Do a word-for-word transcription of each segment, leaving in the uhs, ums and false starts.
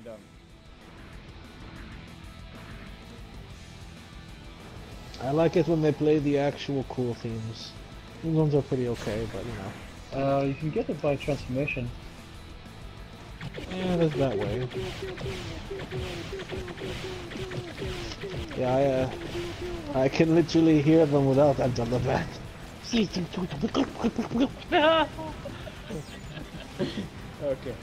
Gundam. I like it when they play the actual cool themes. These ones are pretty okay, but you know. Uh, you can get it by transformation. Yeah, there's that way. Yeah, I, uh, I can literally hear them without that on the back. Okay.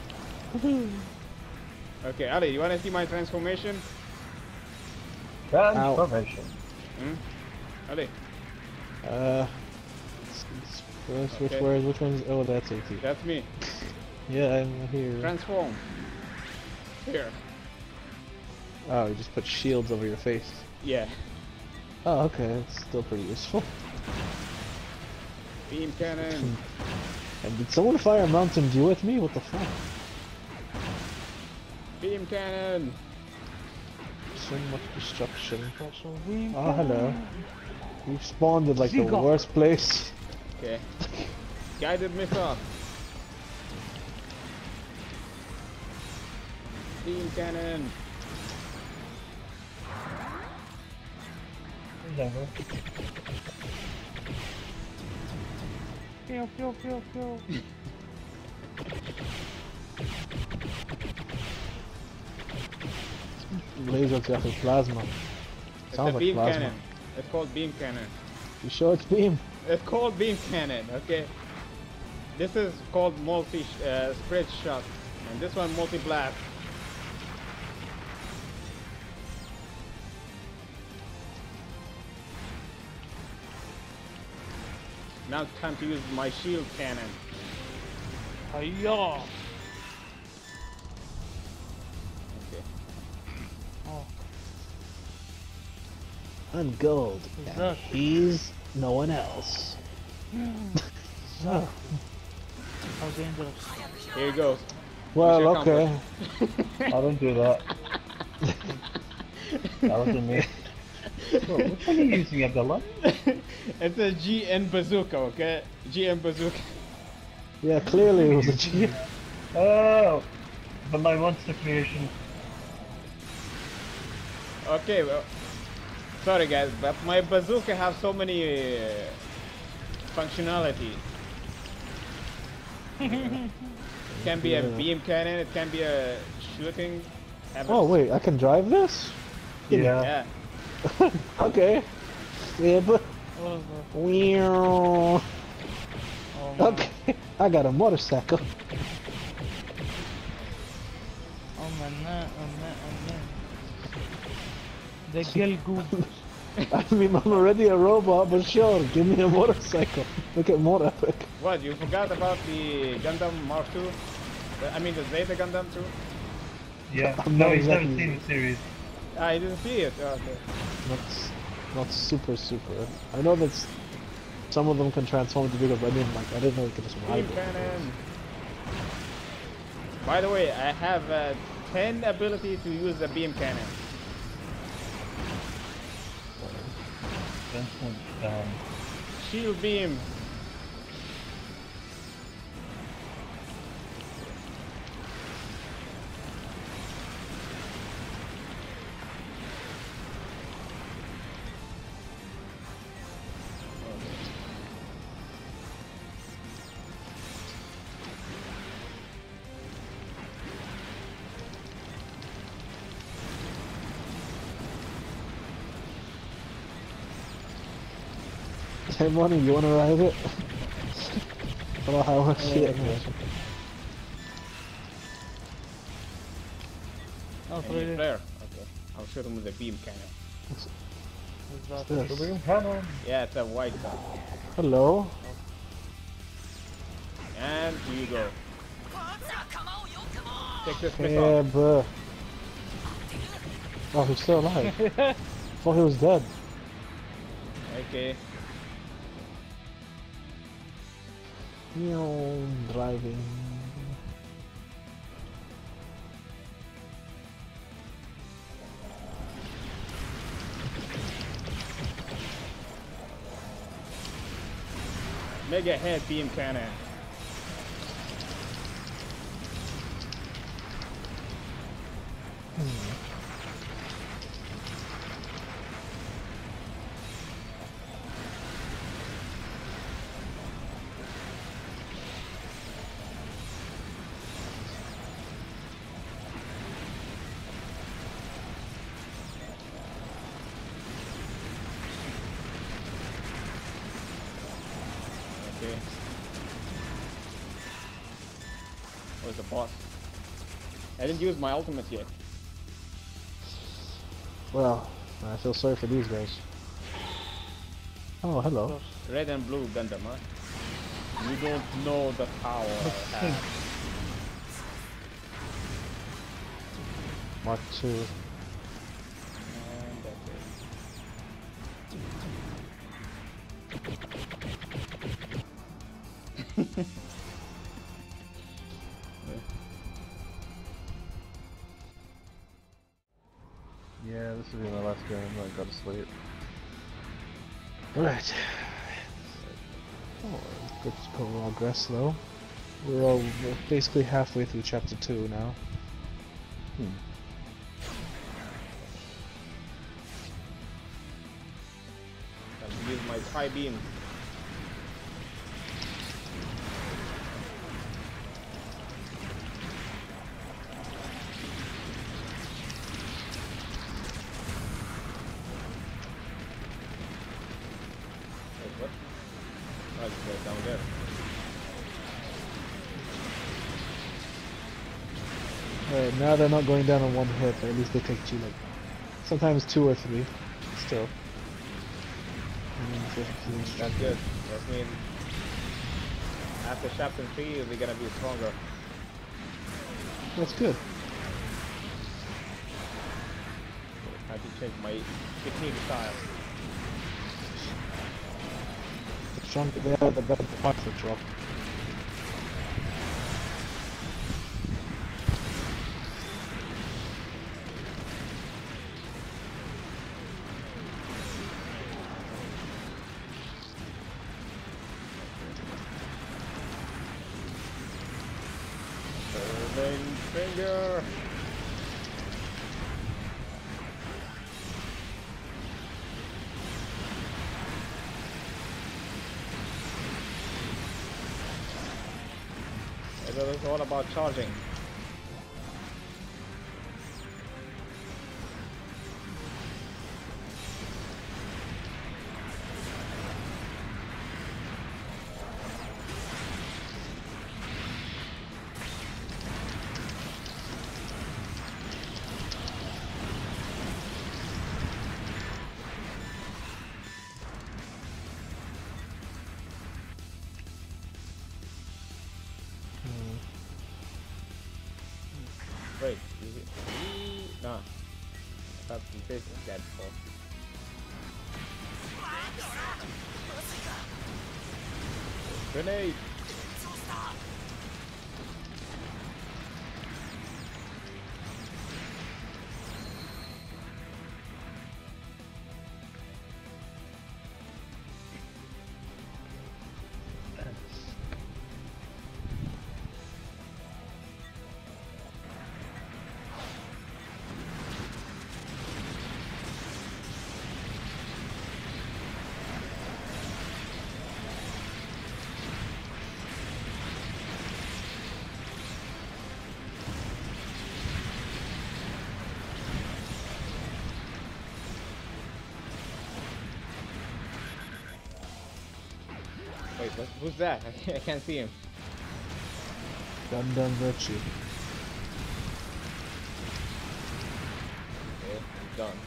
Okay, Ali, you wanna see my transformation? Transformation. Hmm? Ali, Uh, it's, it's first, which Okay. where, which one's? Oh, that's AT. that's me. Yeah, I'm here. Transform. Here. Oh, you just put shields over your face. Yeah. Oh, okay, it's still pretty useful. Beam cannon. And did someone fire Mountain Dew at me? What the fuck? Beam cannon. So much destruction. Oh, hello. You've spawned at like the worst place. Okay. Guided missile. Beam cannon. Never. Pew, pew, pew, pew. Laser attack with plasma. It's Sounds a like beam plasma. cannon. It's called beam cannon. You sure it's beam? It's called beam cannon, okay? This is called multi uh, spread shot, and this one multi blast. Now it's time to use my shield cannon. Hiya! Okay. Oh, I'm gold. Who's And that? he's no one else. so. How dangerous. Here you go. Well, Mission okay. I don't do that. That wasn't me. Bro, which one are you using, Abdullah? It's a G N bazooka, okay? G N bazooka. Yeah, clearly it was a G. Oh! But my monster creation. Okay, well, sorry guys, but my bazooka have so many uh, functionality. It can be a Yeah. beam cannon, it can be a shooting. have a- Oh wait, I can drive this? Yeah. Yeah. Okay. Yeah, but What is that? Meow. Oh, man. Okay, I got a motorcycle. Oh, man, oh, man, oh, man. The girl goop. I mean, I'm already a robot, but sure, give me a motorcycle. Make it more epic. What, you forgot about the Gundam Mark two? The- I mean the Zeta Gundam too? Yeah. I'm No, not he's never exactly- seen the series. Ah, I didn't see it. Oh, okay. Not, s- not super, super. I know that s- some of them can transform into vehicles, but I mean, like, I didn't know you could just ride Beam it. cannon. By the way, I have uh, ten ability to use the beam cannon. Vincent, um, Shield beam. Hey, Money, you wanna ride it? I don't know how much shit. okay. Oh, Any really? flare. Okay. I'll shoot him with a beam cannon. What's that? Yes. the beam cannon. Yeah, it's a white gun. Hello? And here you go. Take this Yeah, missile. bruh. Oh, he's still alive. Thought he was dead. Okay. Meow, driving. Mega head beam cannon. Okay. Where's the boss? I didn't use my ultimate yet. Well, I feel sorry for these guys. Oh, hello. Red and blue Gundam, huh? You don't know the power I have. Mark two. And that's it. Yeah, this will be my last game. I gotta sleep. Right. Oh, good progress though. We're all we're basically halfway through chapter two now. Hmm. I'll use my Sky Beam. Wait, what? Oh, it's right down there. Alright, now they're not going down on one hit, but at least they take two, like, sometimes two or three. Still. That's good. That means after chapter three, we're gonna be stronger. That's good. I have to change my technique style. The stronger they are, the better the points will drop. Turning finger. It's all about charging. Wait, is it? Nah. I thought the face was dead before. Grenade! Wait, what, who's that? I can't, I can't see him. Gundam Virtue. Okay, he's done.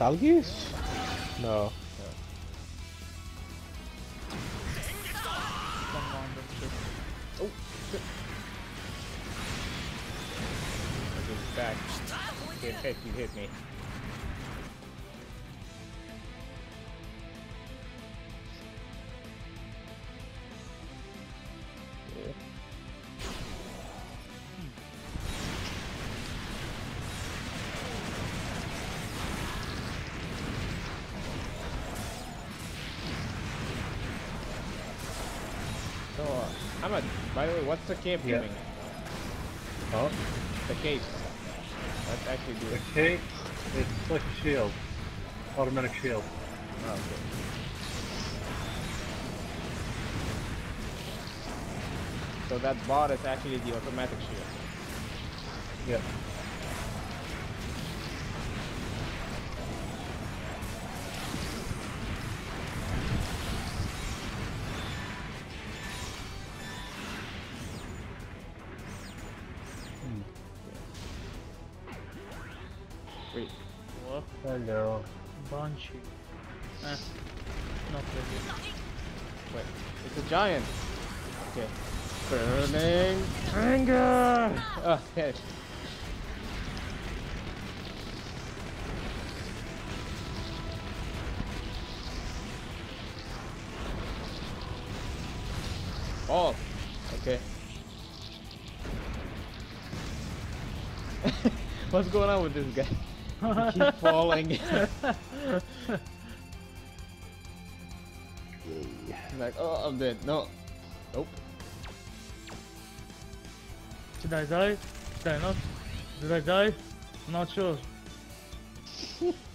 Talgis? No. Some random shit. Oh, shit. Okay, he's back. Hit, hit, you hit me. Yeah. So, uh, I'm a, by the way, what's the cape Yeah. doing? Huh? The cape. Let's actually do The it. cape, it's like a shield. Automatic shield. Oh, okay. So that bot is actually the automatic shield. Yeah. Wait, What? Hello. Banshee. Eh. Not really. wait. It's a giant. Okay. Burning anger. Oh, okay. Oh, okay. What's going on with this guy? He keep falling. He's like, oh, I'm dead. No. Nope. Did I die? Did I not? Did I die? I'm not sure.